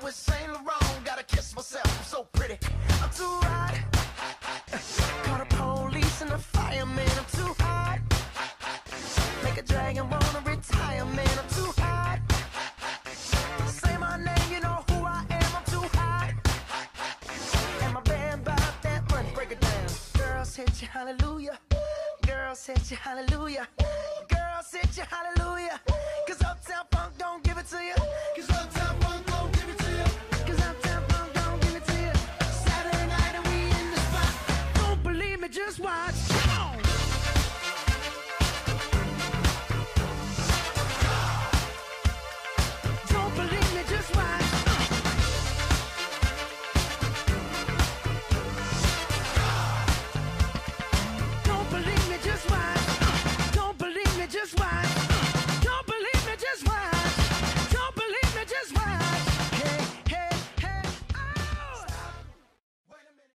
with Saint Laurent. Gotta kiss myself, I'm so pretty. I'm too hot. Call the police and the fireman. I'm too hot. Make a dragon wanna retire, man. I'm too hot. Say my name, you know who I am. I'm too hot. And my band bought that money. Break it down. Girls hit you, hallelujah. Girls hit you, hallelujah. Girls hit you, hallelujah. 'Cause Uptown Funk don't give it to you. 'Cause Uptown